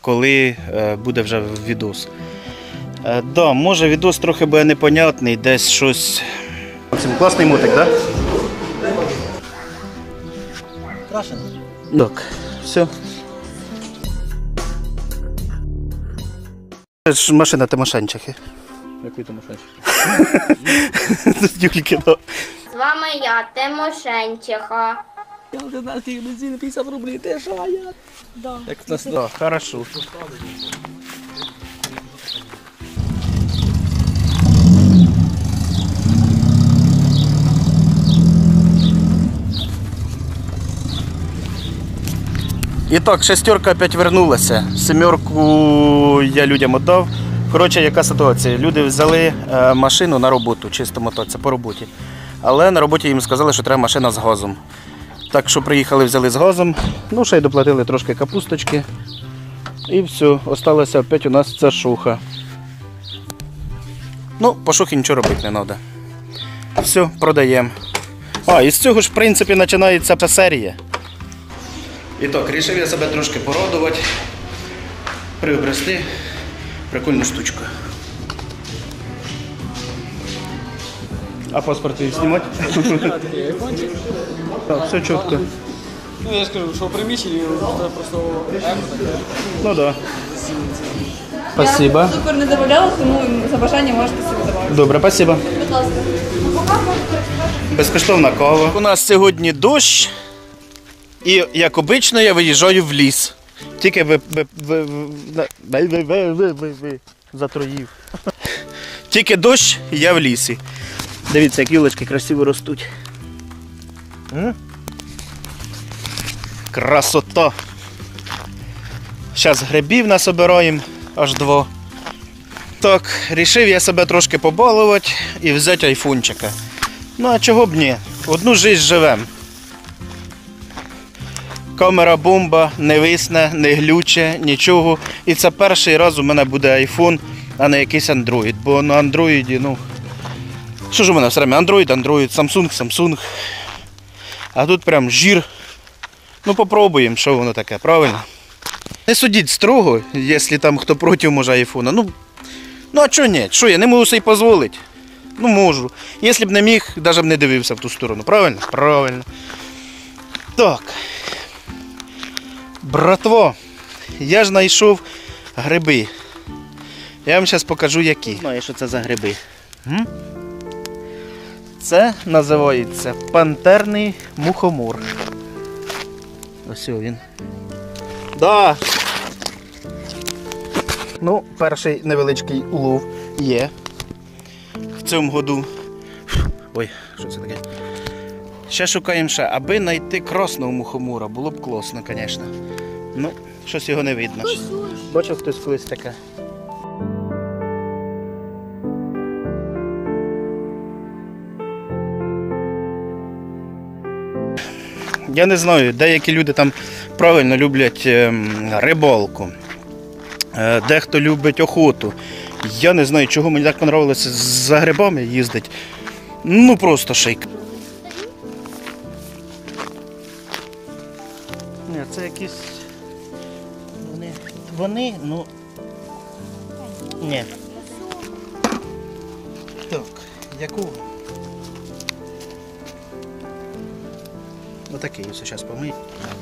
коли буде вже відос. Да, може відос трохи буде непонятний, десь щось. Максим, класний мотик, так? Крашен. Так, все. Це ж машина Тимошенчихи. Який Тимошенчих? Тільки, да. З вами я, Тимошенчиха. Я вже на тих бензин 50 рублів, ти що, а я? Да. Як в нас Да, хорошо. І так, шестерка опять вернулася. Семерку я людям віддав. Коротше, яка ситуація? Люди взяли машину на роботу, чисто мото, це по роботі. Але на роботі їм сказали, що треба машина з газом. Так що приїхали, взяли з газом, ну ще й доплатили трошки капусточки. І все, осталася опять у нас ця шуха. Ну, по шухі нічого робити не треба. Все, продаємо. А, і з цього ж, в принципі, починається ця серія. І так, вирішив я себе трошки порадувати, приобрести прикольну штучку. А паспорт її знімати? Так, все чітко. Ну я ж кажу, що в приміщенні це просто Ну так. Спасибо. Цукор не додавала, тому за бажання можете собі додати. Добре, спасибо. Будь ласка. Безкоштовна кава. У нас сьогодні дощ. І, як обично, я виїжджаю в ліс. Тільки затроїв. Тільки дощ, і я в лісі. Дивіться, як юлочки красиво ростуть. Красота. Зараз грибів насобираємо, аж 2. Так, вирішив я себе трошки побалувати і взяти айфончика. Ну а чого б ні? Одну жизнь живемо. Камера бомба, не висне, не глюче, нічого. І це перший раз у мене буде айфон, а не якийсь Android. Бо на Android, ну... Що ж у мене все время? Android, Samsung. А тут прям жир. Ну попробуємо, що воно таке, правильно? Не судіть строго, якщо там хто проти може айфона. Ну а чого ні? Що я не можу собі дозволити? Ну можу. Якщо б не міг, навіть б не дивився в ту сторону. Правильно? Правильно. Так. Братво, я ж знайшов гриби. Я вам зараз покажу які. Знаю, що це за гриби. Це називається пантерний мухомор. Ось він. Да. Ну, перший невеличкий улов є. В цьому году. Ой, що це таке? Ще шукаємо ще, аби знайти красного мухомора, було б класно, звісно. Ну, щось його не видно. Бачив хтось колись таке? Я не знаю, деякі люди там правильно люблять рибалку, дехто любить охоту. Я не знаю, чого мені так подобалося за грибами їздити. Ну просто шик. Ні, це якісь... Вони, ну... Ні. Так, якого? Отакий ось зараз помий.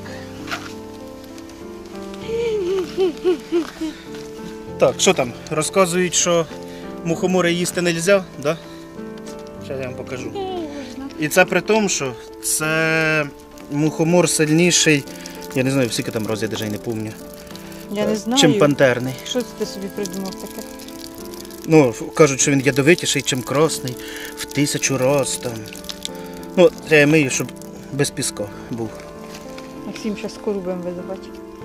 Так, що там? Розказують, що мухомори їсти не можна, да? Зараз я вам покажу. І це при тому, що це мухомор сильніший, я не знаю, скільки там разів, я навіть не пам'ятаю. Я не знаю. Чим пантерний. Що ти собі придумав таке? Ну, кажуть, що він ядовитіший, чим красний, в 1000 раз там. Ну, я мию, щоб без піска був. Максим зараз скоро будемо визивати.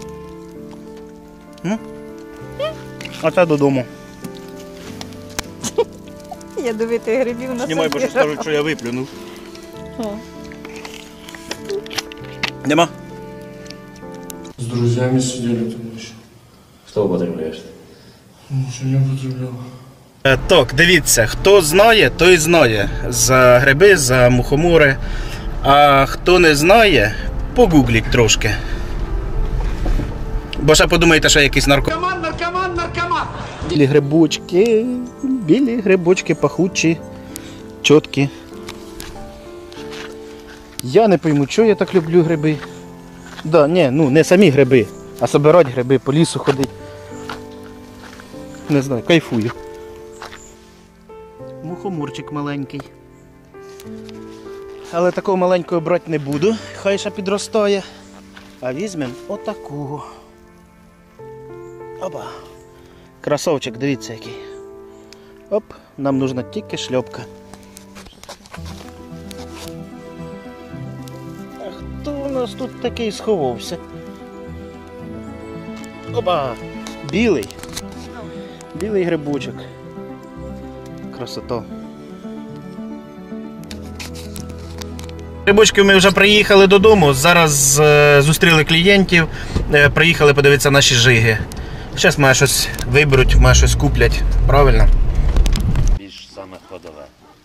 А це додому. Ядовитих грибів на Знімай, бо що скажуть, що я виплюнув. Нема? С друзьями сидели там еще. Что употребляешь? Ничего не употреблял. Так, дивіться, хто знає, той знає за гриби, за мухомори. А хто не знає, погугліть трошки. Бо ще подумаєте, що я якийсь наркоман. Білі грибочки пахучі, чіткі. Я не пойму, чого я так люблю гриби. Да, ні, ну не самі гриби, а собирати гриби, по лісу ходити. Не знаю, кайфую. Мухоморчик маленький. Але такого маленького брати не буду, хай ще підростає. А візьмемо отакого. Опа. Красавчик, дивіться який. Оп, нам нужна тільки шльопка. А хто у нас тут такий сховався? Опа! Білий. Білий грибочок. Красота. Грибочки, ми вже приїхали додому, зараз зустріли клієнтів, приїхали подивитися наші жиги. Зараз має щось виберуть, має щось куплять, правильно? Більш саме ходове.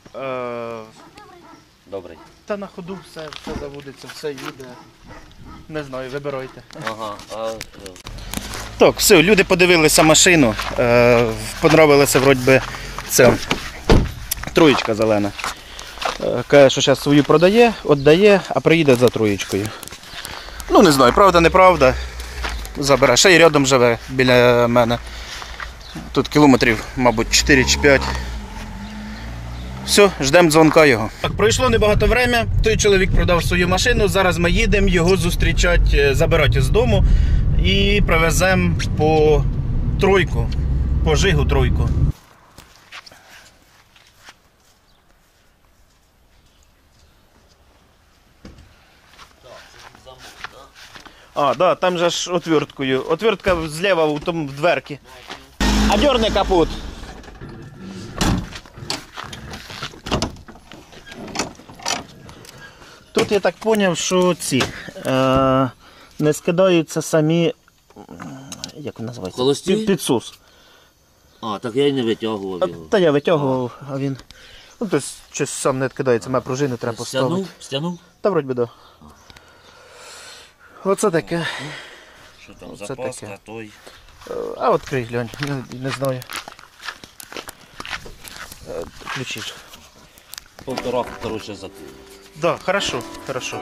Добрий. Та на ходу все заводиться, все їде. Не знаю, вибирайте. Ага, Так, все, люди подивилися машину, понравилася вроді би ця троєчка зелена. Каже, що зараз свою продає, віддає, а приїде за троєчкою. Ну не знаю, правда, неправда. Забере. Ще й рядом живе біля мене. Тут кілометрів, мабуть, 4 чи 5. Все, ждемо дзвонка його. Так, пройшло небагато времени, той чоловік продав свою машину, зараз ми їдемо його зустрічати, забирати з дому і привеземо по тройку, по жигу тройку. А, да, там же ж отверткою. Отвертка зліва в дверці. А дерни капот. Тут я так зрозумів, що ці не скидаються самі, як він називається? Холості? Підсус. А, так я й не витягував його. Та я витягував, а він. Ну, тобто, щось сам не відкидається, має пружину треба поставити. Стянув? Та вроді би, да. Оце таке. Що там, Оце запаска, таке. той. А відкрий, глянь, не знаю. Ключиш. Полтора, коротше, за Да, хорошо, хорошо.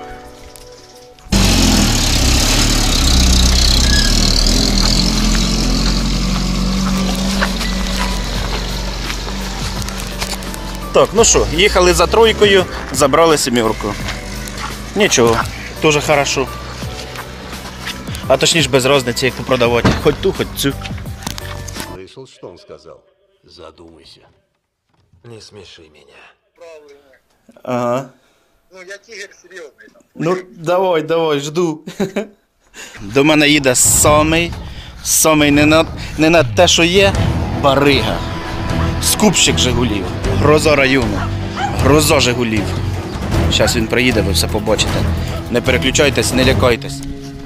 Так, ну що, їхали за тройкою, забрали сімерку. Нічого, дуже хорошо. А точніше без різниці, яку продавати. Хоч ту, хоч цю. Слышал, что он сказал? Задумайся. Не смеши меня. Ага. Ну, я тигр серьезный. Ну, давай, жду. До мене їде самий не на те, що є, барига. Скупщик Жигулів. Гроза району. Гроза Жигулів. Зараз він приїде, ви все побачите. Не переключайтесь, не лякайтесь.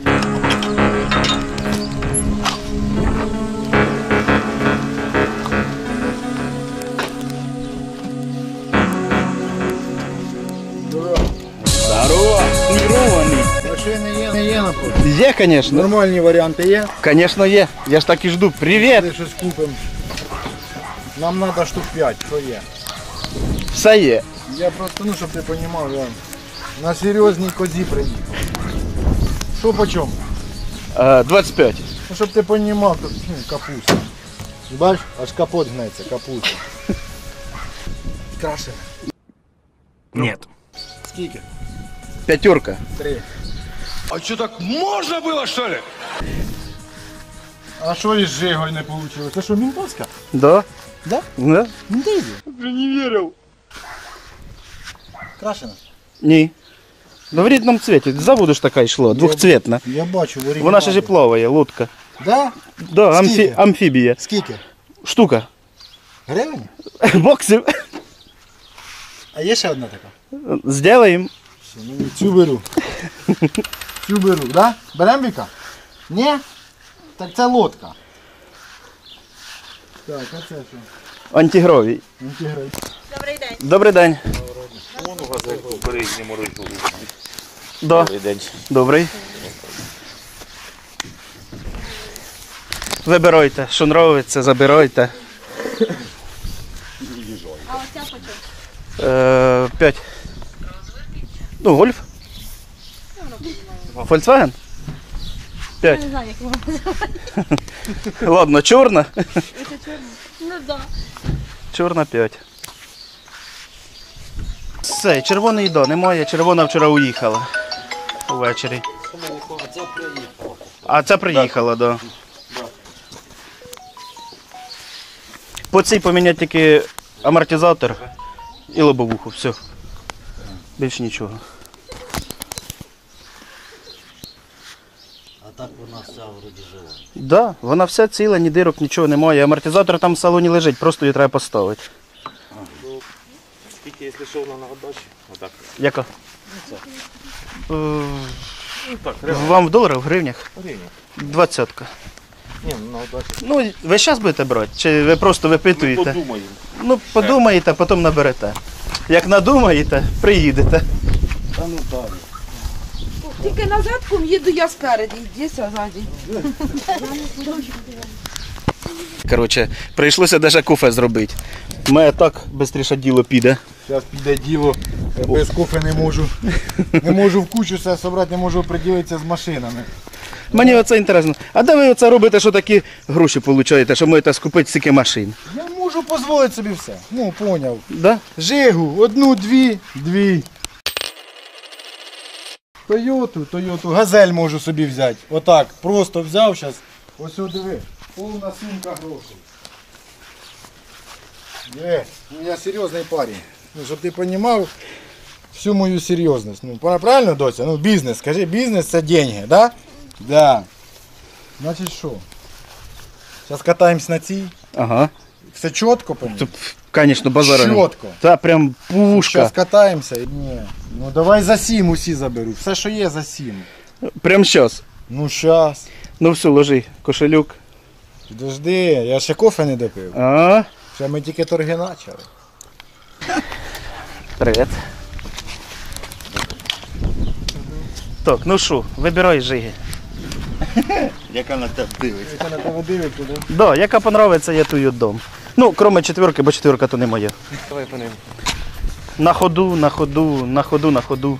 Здорово! Мірований. Машини є на полі. Є, звісно. Нормальні варіанти є. Звісно, є. Я ж так і жду. Привіт! Ми щось купимо. Нам треба штук 5, що є. Все є. Я просто, ну, щоб ти розумів, я на серйозній козі приїхав. Що по чому? 25. Ну, щоб ти розумів, тут капуста. Бачиш, аж капот гнеться, капуста. Крашена. Нет. Скільки? П'ятерка. 3. А что, так можно было, что ли? А що із Жигою не вийшло? Це що, мінтовська? Да. Да? Да? Мінтовська? Вже не вірив. Крашена? Ні. Ну в рідному цвіті. З заводу ж така йшла, двохцвітна. Я бачу, в оригіналі. Вона ще ж і плаває, лодка. Да? Да, Скільки? амфібія. Скільки? Штука. Гривень? Боксів. А є ще одна така? Сделаємо. Ну, цю беру. Цю беру, да? Беремо Віка? Ні? Так це лодка. Так, а це що? Антигровій. Антигрей. Добрий день. Да. Добрий день. Добрий. Вибирайте, що подобається, забирайте. А оця почем? 5. Ну, гольф. Volkswagen? 5. Не знаю, як воно. Ладно, чорна. Ну да. Чорна 5. Все, червоної немає. Червона вчора уїхала. Увечері. А ця приїхала, так. Да. По цій поміняти тільки амортизатор і лобовуху. Все. Більше нічого. А так вона вся вроді жива. Так, да, вона вся ціла, ні дирок, нічого немає. Амортизатор там в салоні лежить, просто її треба поставити. Скільки, якщо що, вона на отдачі? Отак. Яка? Так, Вам в доларах, в гривнях? гривня. 20-ка. Ні, на отдачі. Ну, ви зараз будете брати? Чи ви просто випитуєте? Подумаємо. Ну, подумаєте, а потім наберете. Як надумаєте, приїдете. Та ну так. Тільки назад їду я спереді, йди ззаді. Коротше, прийшлося навіть кофе зробити. Мене так швидше діло піде. Зараз піде діло, я без кофе не можу. Не можу в кучу все зібрати, не можу приділитися з машинами. Мені оце інтересно. А де ви оце робите, що такі гроші отримуєте, що можете скупити стільки машин? Я можу дозволити собі все. Ну, поняв. Да? Жигу, одну, дві. Тойоту, газель можу собі взяти. Отак, просто взяв зараз. Ось о, диви, повна сумка грошей. Я серйозний парень. Ну, щоб ти розумів всю мою серйозність. Ну, правильно, доця? Ну, бізнес, скажи, бізнес це деньги, да? Да. Значить що? Зараз катаємось на цій. Ага. Все чітко, по-моєму? Тут, звісно, базара. Чітко. Та прям пушка. Зараз катаємося. Ні. Ну давай за 7 усі заберу. Все, що є, за 7. Прям зараз. Ну щас. Ну все, ложи, кошелюк. Подожди, я ще кофе не допив. А? Ще ми тільки торги почали. Привіт. Так, ну що, вибирай жиги. Яка на тебе дивиться? Яка на тебе дивиться, да? Да, яка понравиться, я ту й віддам. Ну, кроме четверки, бо четверка то не моя. Давай по ним. На ходу.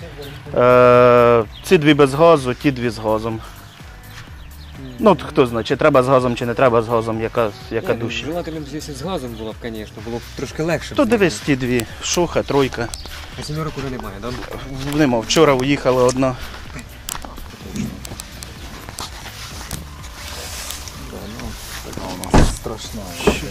Ці дві без газу, ті дві з газом. Ну, от хто знає, чи треба з газом, чи не треба з газом, яка дужча. Желательно б якщо з газом було б, звісно, було б трошки легше. То дивись ті дві, шуха, тройка. А сімерок уже немає, так? Нема, вчора уїхала одна. Страшна.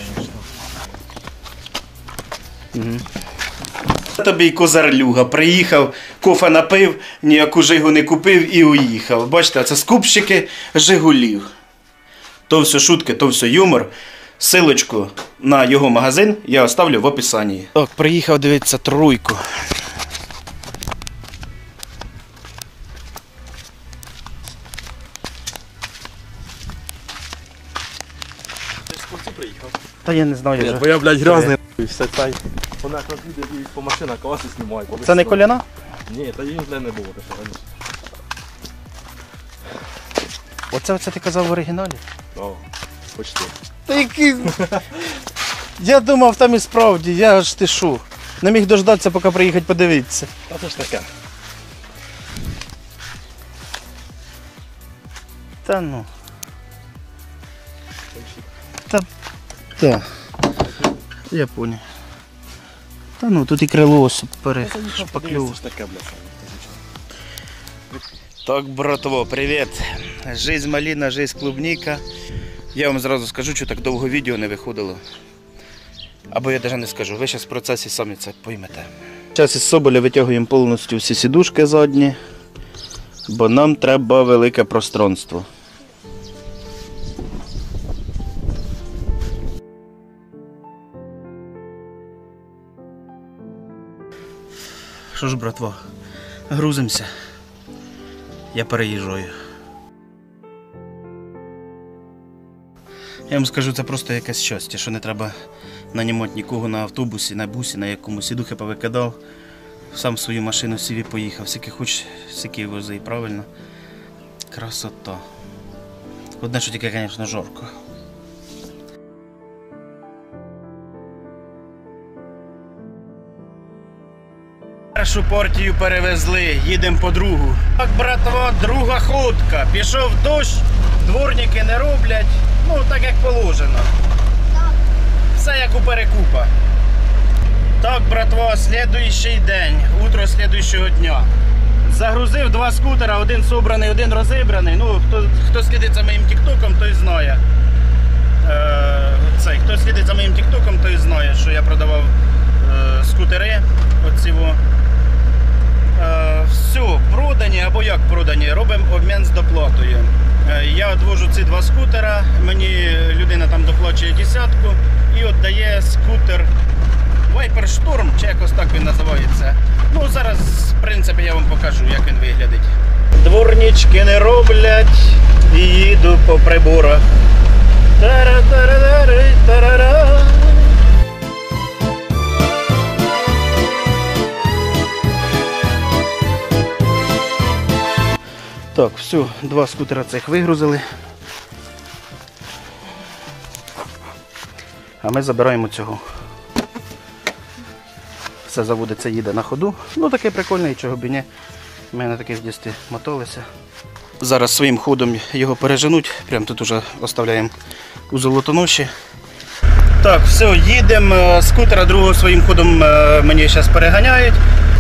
Тобі й козарлюга. Приїхав, кофе напив, ніяку жигу не купив і уїхав. Бачите, це скупщики жигулів. То все шутки, то все юмор. Силочку на його магазин я оставлю в описанні. Так, приїхав дивитися тройку. Та я не знаю вже. Бо я, блядь, грязний, все цей. Вона як піде і по машинах класи знімає. Це не коляна? Ні, та їм не було. Оце ти казав в оригіналі? О, почти. Та який... Я думав, там і справді, я ж ти шо. Не міг дождатися, поки приїхати подивитися. А це ж таке. Та ну. Та. Я понял. Та ну, тут і крило перешпаклював. Таке, блядь. Так, братво, привіт. Жизнь малина, жизнь клубника. Я вам зразу скажу, що так довго відео не виходило. Або я навіть не скажу, ви зараз в процесі самі це поймете. Зараз із Соболя витягуємо повністю всі сідушки задні, бо нам треба велике пространство. Що ж, братва, грузимося. Я переїжджаю. Я вам скажу, це просто якесь щастя, що не треба нанімати нікого на автобусі, на бусі, на якомусь. Сідухи повикидав, сам свою машину сів і поїхав. Скільки хоч, скільки вози, правильно. Красота. Одне, що тільки, звісно, жорко. Першу партію перевезли, їдемо по другу. Так, братва, друга ходка. Пішов дощ, дворники не роблять, ну так як положено. Все як у перекупа. Так, братва, слідуючий день, утро слідуючого дня. Загрузив 2 скутера, один собраний, один розібраний. Ну, хто слідить за моїм тіктоком, той знає. Хто слідить за моїм тіктоком, той знає, що я продавав скутери. Оціво. Все, продані або як продані, робимо обмін з доплатою. Я відвожу ці 2 скутера, мені людина там доплачує 10 і віддає скутер Viper Storm, чи якось так він називається. Ну, зараз, в принципі, я вам покажу, як він виглядить. Дворнички не роблять і їду по приборах. Тара-тара-тара-тара-ра. Так, все, 2 скутера цих вигрузили. А ми забираємо цього. Все заводиться, їде на ходу. Ну такий прикольний, чого б і ні. Ми на таких дійсно моталися. Зараз своїм ходом його переженуть. Прямо тут уже оставляємо у Золотоноші. Так, все, їдемо. Скутера другого своїм ходом мені зараз переганяють.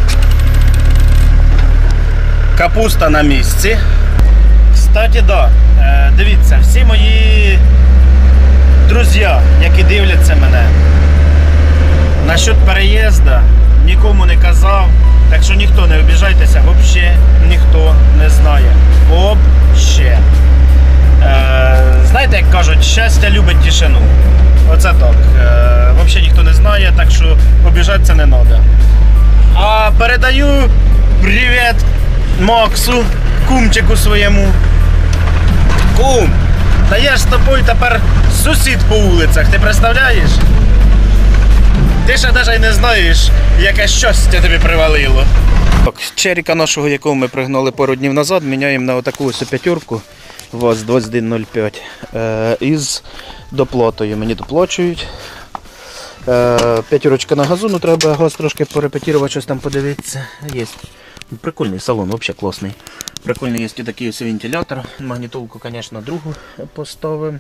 Капуста на місці. Кстати, да, дивіться, всі мої друзі, які дивляться мене, насчет переїзду нікому не казав, так що ніхто не обіжайтеся, взагалі ніхто не знає. Взагалі. Знаєте, як кажуть, щастя любить тишину. Оце так. Взагалі ніхто не знає, так що обіжатися не треба. А передаю привіт Максу, кумчику своєму. Кум, та я ж з тобою тепер сусід по вулицях, ти представляєш? Ти ще навіть не знаєш, яке щастя тобі привалило. Так, черіка нашого, якого ми пригнали пару днів назад, міняємо на отаку ось 5-ку ВАЗ-2105 із доплатою. Мені доплачують. 5-ка на газу, ну треба газ трошки порепетірувати, щось там подивитися. Є. Прикольний салон, взагалі класний. Прикольний є такий ось вентилятор. Магнітолку, звісно, другу поставимо.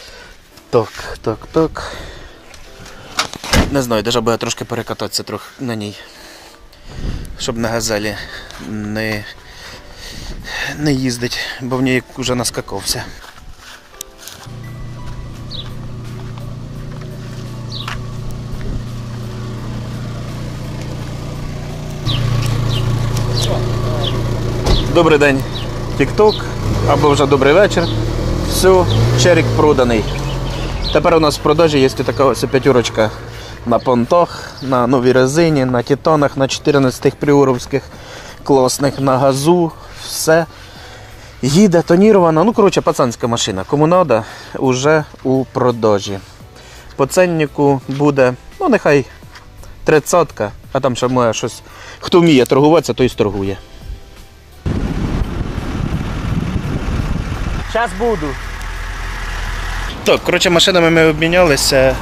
Так. Не знаю, навіть буде трошки перекататися трохи на ній. Щоб на газелі не їздить, бо в ній вже наскакався. Добрий день, TikTok, або вже добрий вечір. Все, черік проданий. Тепер у нас в продажі є така ось 5-ка на понтах, на новій резині, на титанах, на 14-х пріоровських класних, на газу. Все їде, тонірована. Ну, коротше, пацанська машина. Кому треба, вже у продажі. По ценнику буде, ну, нехай 30-ка, а там ще може щось. Хто вміє торгуватися, той торгує. Зараз буду. Так, коротше, машинами ми обмінялися.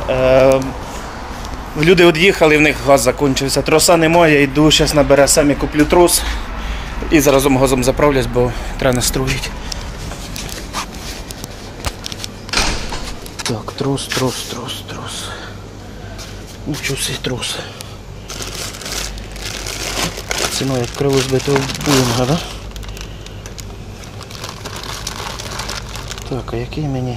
Люди від'їхали, в них газ закінчився. Троса немає, йду, зараз наберу самі, куплю трос. І зараз газом заправлюсь, бо треба настроїти. Так, трос. Нічого собі трос. Ціною як крило збитого булінга, да? Так, а який мені?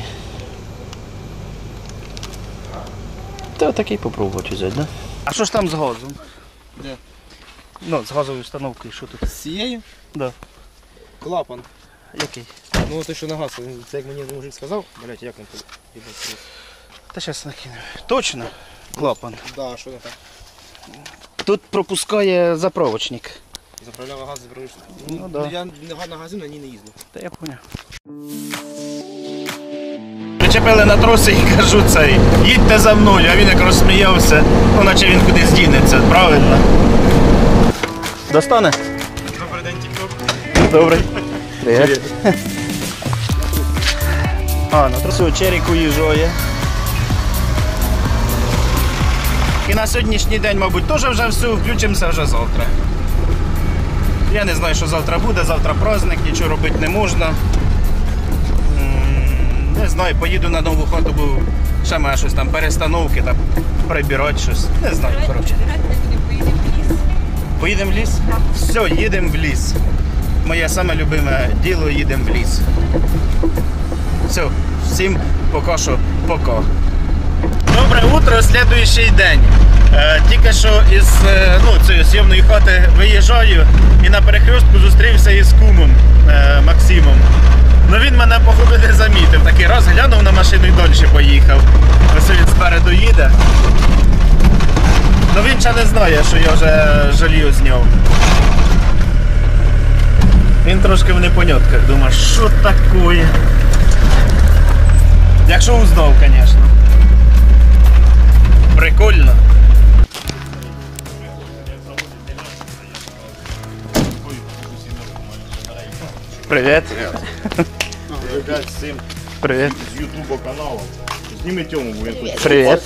Та такий попробувати взяти, да? А що ж там з газом? Де? Ну, з газовою установкою, що тут? З цією? Да. Клапан. Який? Ну ти що на газ, це як мені мужик сказав, блять, як він тут? Та зараз накинемо. Точно? Клапан. Да, що не так? Тут пропускає заправочник. Заправляв газ, заправиш. Ну, да. Я на газу на ній не їздив. Та я поняв. Причепили на троси і кажу цей, їдьте за мною, а він як розсміявся, ну наче він кудись дінеться, правильно? Достане? Добрий день, TikTok. Добрий. Привіт. А, на трасу Черік уїжджає. І на сьогоднішній день, мабуть, теж вже все, включимося вже завтра. Я не знаю, що завтра буде, завтра праздник, нічого робити не можна. Не знаю, поїду на нову хату, бо ще має щось там, перестановки, там, прибирати щось. Не знаю, коротше. Поїдемо в ліс? Так. Все, їдемо в ліс. Моє саме любиме діло, їдемо в ліс. Все, всім поки що, пока. Добре утро, слідуючий день. Тільки що із цієї зйомної хати виїжджаю і на перехрестку зустрівся із кумом Максимом. Ну він мене походу не замітив. Такий раз глянув на машину і далі поїхав. Ось він спереду їде. Ну він ще не знає, що я вже жалію зняв. Він трошки в непонятках, думає, що таке. Якщо узнав, звісно. Прикольно. Привіт. Ребят, всім Привіт. з Ютуба каналу. Зніми Тьому, бо він хоче. Привіт.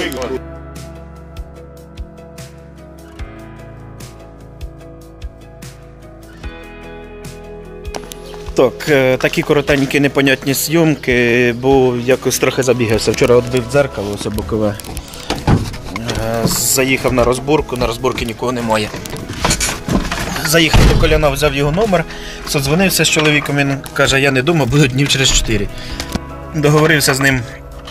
Так, такі коротенькі непонятні зйомки, бо якось трохи забігався. Вчора відбив дзеркало, ось бокове. Заїхав на розборки нікого немає. Заїхав до Коляна, взяв його номер, задзвонився з чоловіком, він каже, я не вдома, буду днів через 4. Договорився з ним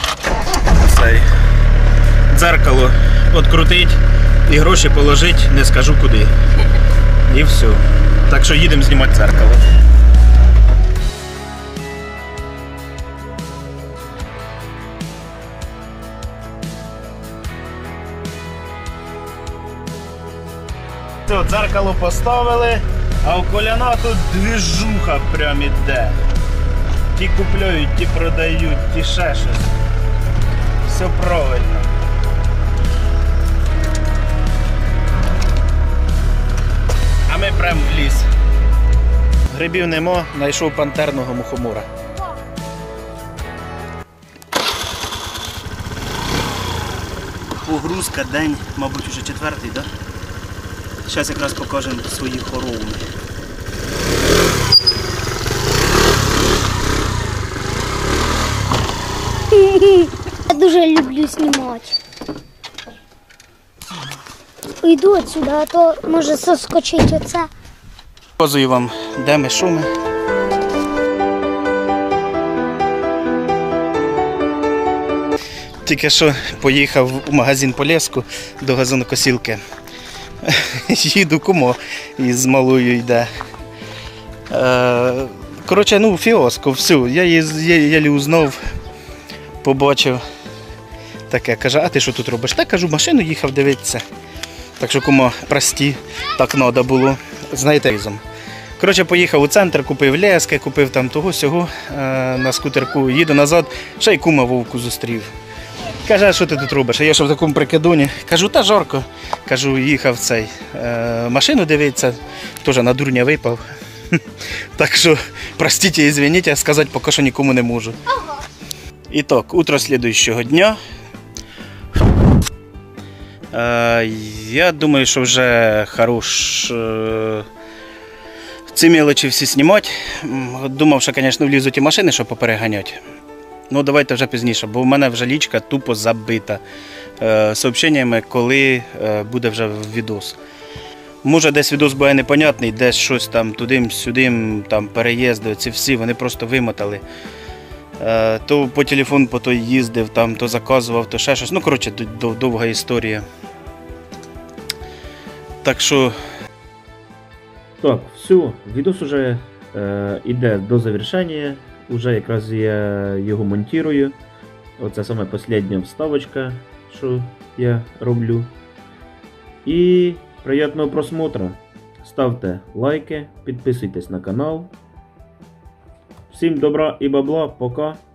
дзеркало відкрутить і гроші положить, не скажу куди. І все. Так що їдемо знімати дзеркало. Все, дзеркало поставили, а у Коляна тут двіжуха прям іде. Ті купляють, ті продають, ті ще щось. Все правильно. А ми прямо в ліс. Грибів нема, знайшов пантерного мухомора. Погрузка, день, мабуть, уже 4-й, так? Зараз якраз покажемо свої хороми. Я дуже люблю знімати. Йду отсюди, а то може соскочить оце. Показую вам, де ми, що ми. Тільки що поїхав у магазин Полєску до газонокосілки. Їду кумо із малою йде. Коротше, фіаско, все. Я її узнав, побачив. Таке, каже, а ти що тут робиш? Так, кажу, машину їхав дивитися. Так що, кумо, прості, так треба було. Знаєте, різом. Коротше, поїхав у центр, купив лески, купив там того-сього на скутерку, їду назад, ще й кума вовку зустрів. Каже, а що ти тут робиш? А я що в такому прикидоні. Кажу, та жарко. Кажу, їхав машину дивитися, теж на дурня випав. Так що, простіть і извините, сказати поки що нікому не можу. І так, утро слідуючого дня. Я думаю, що вже хорош ці мелочі всі знімати. Думав, що, звісно, влізуть ті машини, щоб попереганяти. Ну, давайте вже пізніше, бо в мене вже лічка тупо забита сообщеннями, коли буде вже відос. Може, десь відос буде непонятний, десь щось там туди-сюди, там переїзди, ці всі, вони просто вимотали. То по телефону по той їздив, там, то заказував, то ще щось. Ну, коротше, довга історія. Так що... Так, все, відос уже йде до завершення. Уже якраз я його монтую. Оце саме остання вставочка, що я роблю. І приємного просмотру. Ставте лайки, підписуйтесь на канал. Всім добра і бабла, пока.